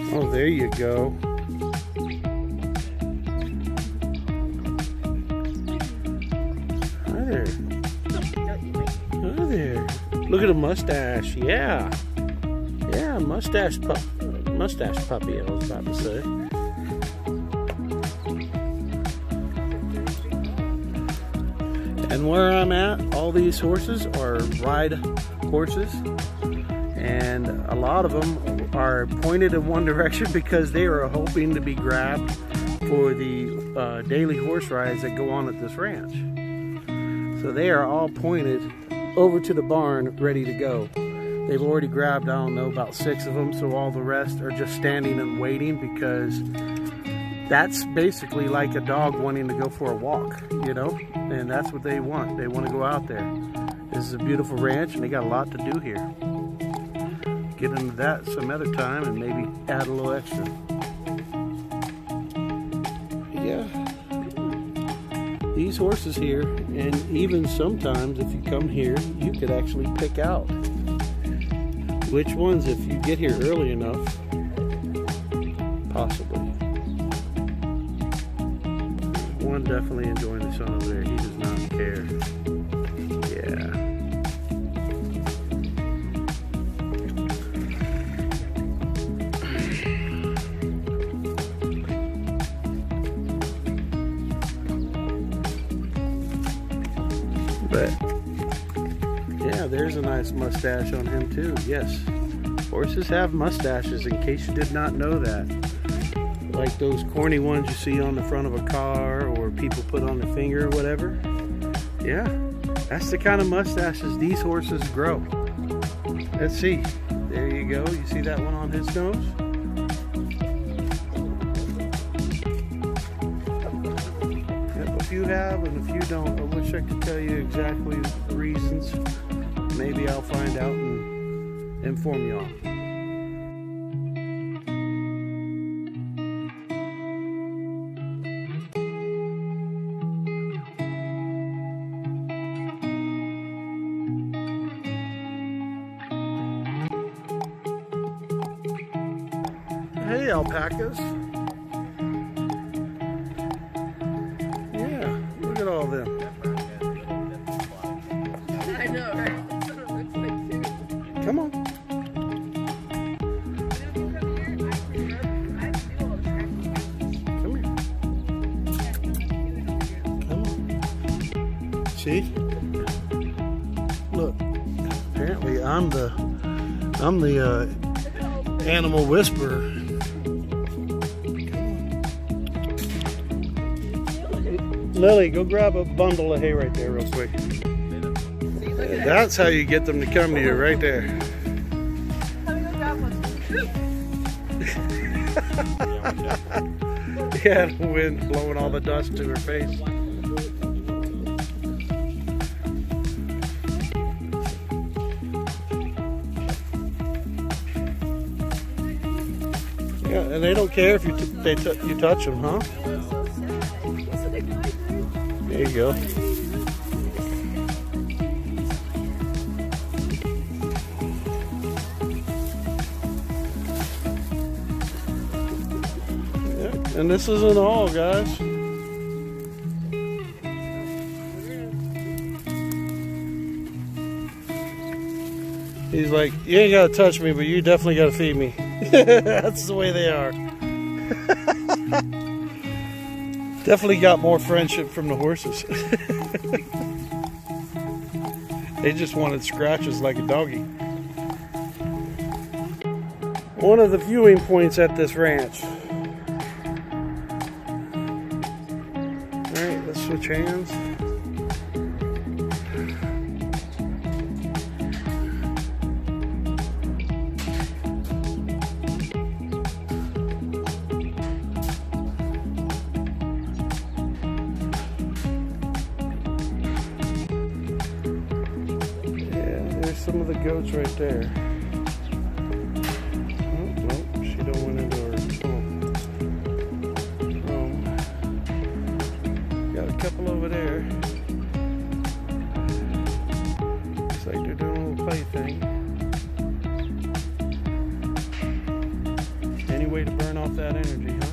Oh, there you go. Hi there. Hi there. Look at the mustache. Yeah. Yeah, mustache puppy, I was about to say. And where I'm at, all these horses are ride horses. And a lot of them are pointed in one direction because they are hoping to be grabbed for the daily horse rides that go on at this ranch. So they are all pointed over to the barn, ready to go. They've already grabbed, I don't know, about 6 of them, so all the rest are just standing and waiting, because that's basically like a dog wanting to go for a walk, you know? And that's what they want. They want to go out there. This is a beautiful ranch, and they got a lot to do here. Get into that some other time and maybe add a little extra. Yeah. These horses here, and even sometimes if you come here, you could actually pick out which ones, if you get here early enough, possibly. One definitely enjoying the sun over there. He does not care. Yeah. But yeah, there's a nice mustache on him too. Yes, horses have mustaches, in case you did not know that. Like those corny ones you see on the front of a car, or people put on their finger or whatever. Yeah, that's the kind of mustaches these horses grow. Let's see. There you go. You see that one on his nose? Yep, a few have and a few don't. I wish I could tell you exactly the reasons. Maybe I'll find out and inform you all. Hey, alpacas. Yeah, look at all them. I know, right? That's what it looks like too. Come on. Come here. Come on. See? Look. Apparently I'm the animal whisperer. Lily, go grab a bundle of hay right there real quick. That's how you get them to come to you, right there. Yeah, the wind blowing all the dust to her face. Yeah, and they don't care if you touch them, huh? There you go. Yeah, and this isn't all, guys. He's like, you ain't gotta touch me, but you definitely gotta feed me. That's the way they are. Definitely got more friendship from the horses. They just wanted scratches like a doggy. One of the viewing points at this ranch. Alright, let's switch hands. Some of the goats right there. Oh, no, she don't went into her home. Got a couple over there. Looks like they're doing a little play thing. Any way to burn off that energy, huh?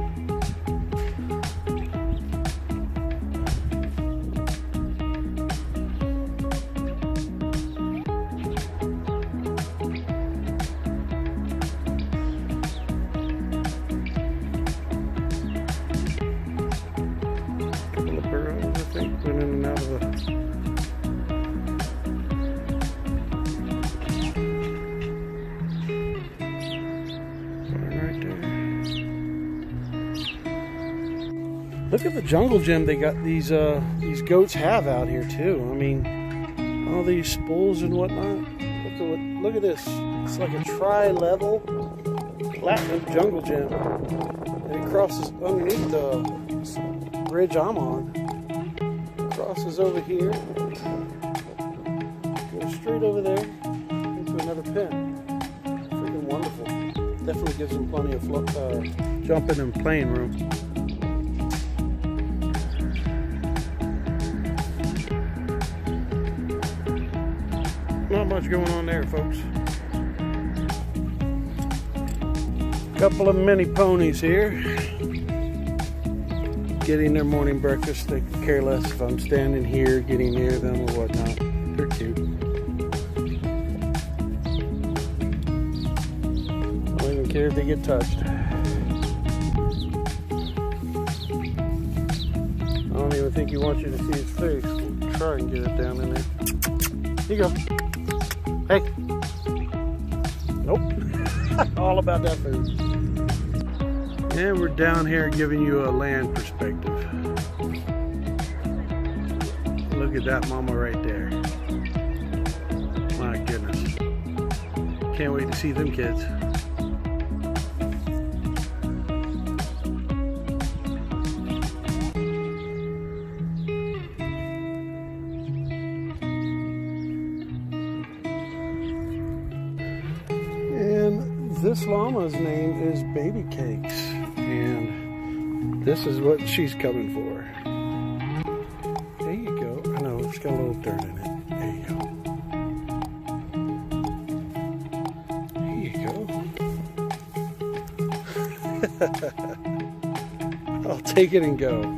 Couple of burrows, I think, went in and out of the... Look at the jungle gym they got these goats have out here too. I mean, all these spools and whatnot. Look at this. It's like a tri-level platinum jungle gym, and it crosses underneath the bridge I'm on. Crosses over here, goes straight over there into another pen. Freaking wonderful. Definitely gives them plenty of jumping and playing room. Not much going on there, folks. Couple of mini ponies here, getting their morning breakfast. They could care less if I'm standing here getting near them or whatnot. They're cute. I don't even care if they get touched. I don't even think he wants you to see his face. We'll try and get it down in there. Here you go. Hey. Nope. All about that food. And we're down here giving you a land perspective. Look at that mama right there. My goodness. Can't wait to see them kids. This llama's name is Baby Cakes, and this is what she's coming for. There you go. I know it's got a little dirt in it. There you go. I'll take it and go.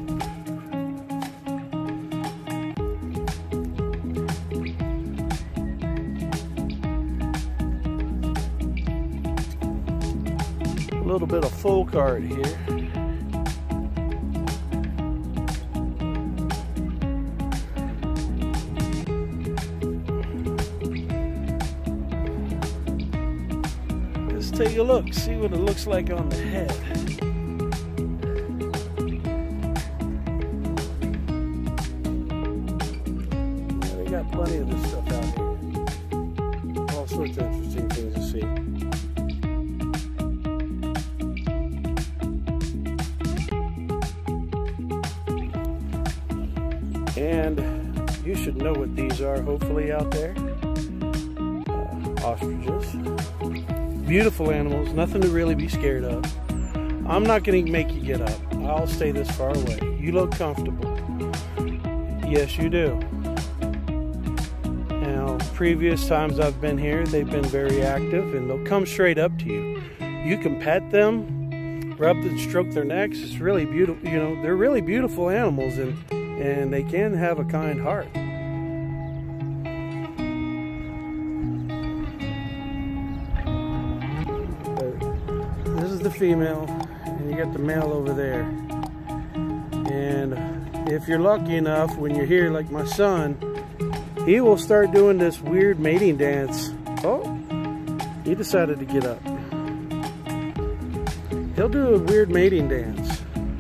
A little bit of folk art here. Let's take a look, see what it looks like on the head. Yeah, they got plenty of this stuff out here. All sorts of interesting things to see. And you should know what these are, hopefully, out there. Ostriches. Beautiful animals, nothing to really be scared of. I'm not going to make you get up. I'll stay this far away. You look comfortable. Yes, you do. Now, previous times I've been here, they've been very active, and they'll come straight up to you. You can pet them, rub and stroke their necks. It's really beautiful. You know, they're really beautiful animals, and they can have a kind heart. This is the female, and you got the male over there. And if you're lucky enough, when you're here, like my son, he will start doing this weird mating dance. Oh, he decided to get up. He'll do a weird mating dance.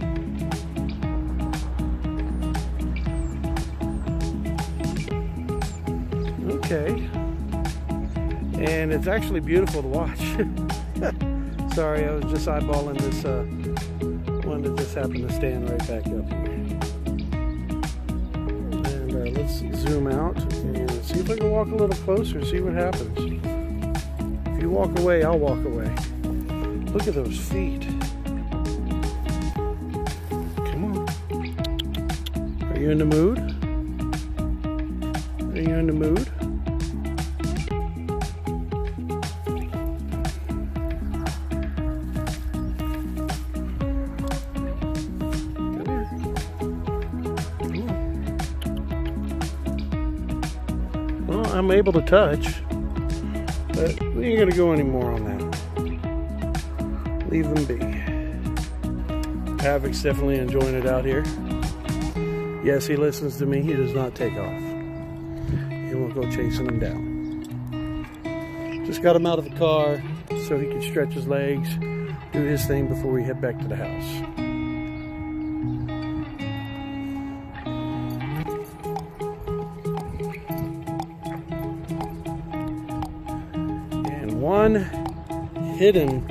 Okay, and it's actually beautiful to watch. Sorry, I was just eyeballing this one that just happened to stand right back up here. And let's zoom out and see if I can walk a little closer, see what happens. If you walk away, I'll walk away. Look at those feet. Come on. Are you in the mood? Are you in the mood? I'm able to touch. But we ain't gonna go any more on that. Leave them be. Havoc's definitely enjoying it out here. Yes, he listens to me. He does not take off. He won't go chasing them down. Just got him out of the car so he can stretch his legs, do his thing before we head back to the house. And one hidden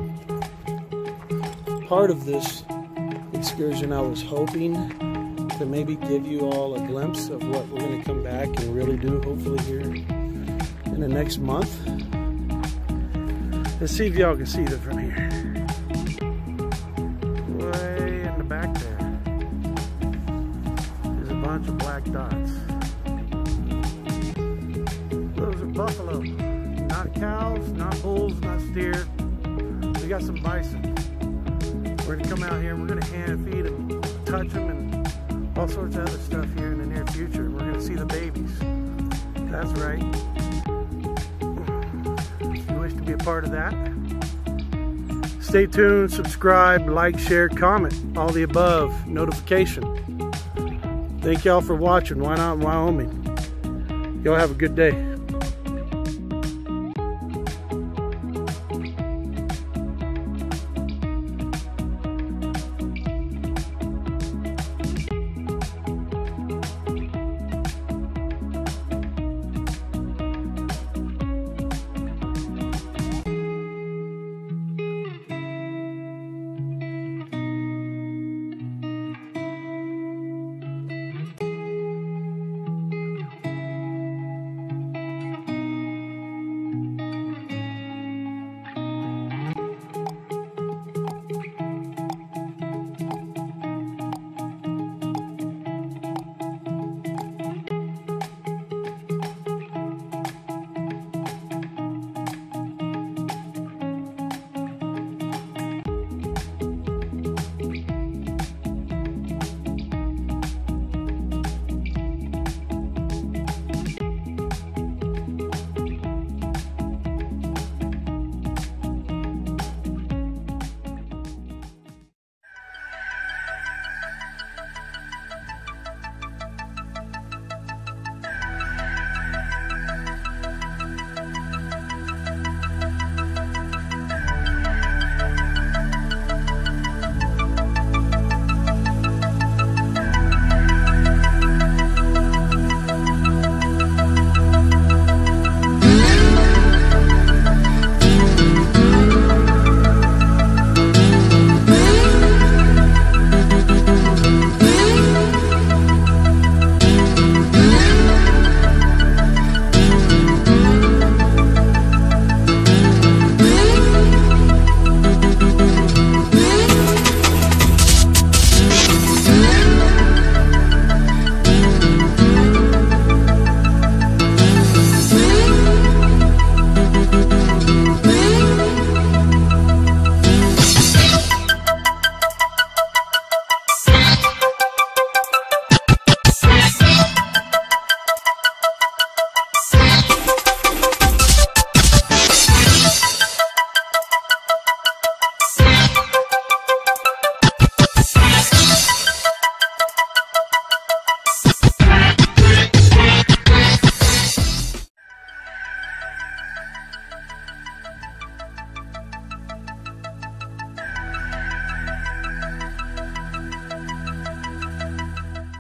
part of this excursion, I was hoping to maybe give you all a glimpse of what we're going to come back and really do, hopefully here in the next month. Let's see if y'all can see that from here. Way in the back there, there's a bunch of black dots. Those are buffalo, not cows, not bulls, not steer. We got some bison. We're gonna come out here and we're gonna hand feed them, touch them, and all sorts of other stuff here in the near future. We're gonna see the babies. That's right. If you wish to be a part of that, stay tuned, subscribe, like, share, comment, all the above, notification. Thank y'all for watching Why Not in Wyoming. Y'all have a good day.